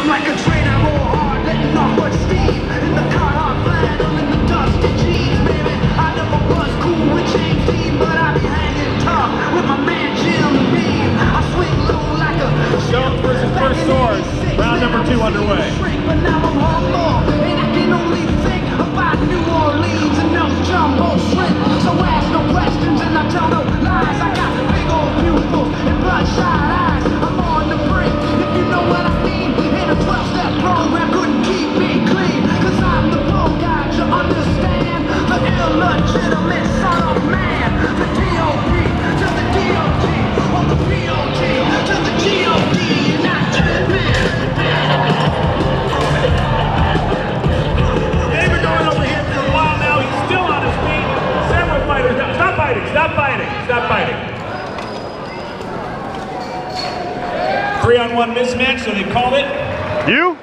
I'm like a train, I roll hard, letting off much steam. In the car, I'm flat, I'm in the dusty jeans, baby. I never was cool with James Dean, but I be hanging tough with my man Jim Beam. I swing low like a Jones versus First Swords, round number 2 underway. But now I'm humble, and I can only think about New Orleans and those jumbo shrimp. So ask no questions and I tell no lies. I got big old pupils and bloodshot eyes. I'm on the brink, if you know what I mean. In a 12-step program couldn't keep me clean, cause I'm the bull guy, you understand? The illegitimate son of man. The D.O.P. to the D.O.G. or the P.O.G. to the G.O.D. and I did it. Stop fighting. 3-on-1 mismatch, so they called it. You?